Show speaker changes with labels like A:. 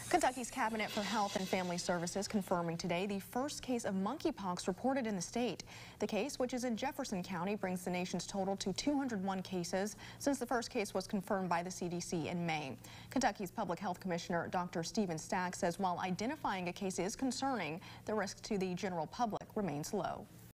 A: Kentucky's Cabinet for Health and Family Services confirming today the first case of monkeypox reported in the state. The case, which is in Jefferson County, brings the nation's total to 201 cases since the first case was confirmed by the CDC in May. Kentucky's Public Health Commissioner Dr. Stephen Stack says while identifying a case is concerning, the risk to the general public remains low.